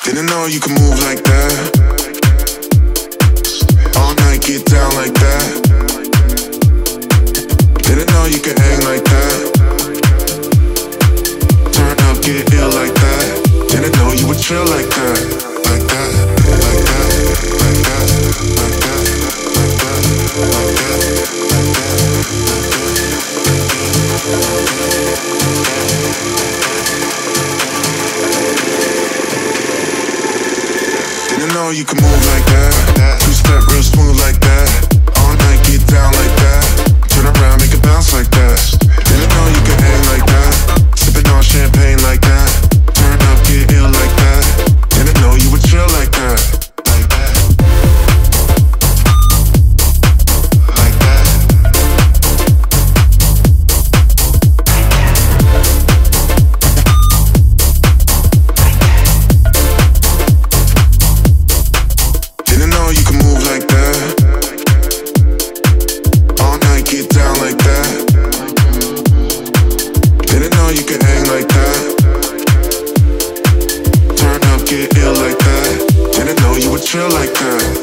Didn't know you could move like that. All night, get down like that. Didn't know you could hang like that. Turn up, get ill like that. Didn't know you would chill like that. Like that, like that, like that, like that, like that, like that, like that. Didn't know you could move like that. Two-step real smooth like that. All night, get down like that. Turn around, make it bounce like that. Didn't know you could hang like that. Sipping on champagne like that. Turn up, get ill like that. Didn't know you would chill like that. Like that. Like that. Didn't know you could move like that. All night, get down like that. Didn't know you could hang like that. Turn up, get ill like that. Didn't know you would chill like that.